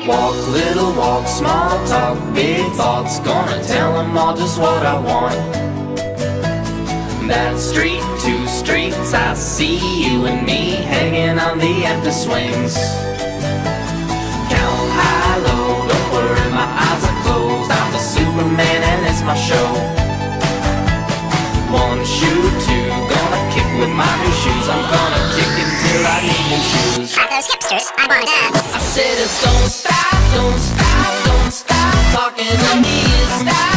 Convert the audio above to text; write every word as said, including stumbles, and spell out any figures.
Walk, little walk, small talk, big thoughts. Gonna tell them all just what I want. That street, two streets, I see you and me hanging on the empty swings. Count high, low, don't worry, my eyes are closed. I'm the Superman and it's my show. One shoe, two, gonna kick with my new shoes. I'm gonna kick until I need new shoes. Are those hipsters? I wanna dance. I said, don't stop, don't stop, don't stop talking to me. Stop.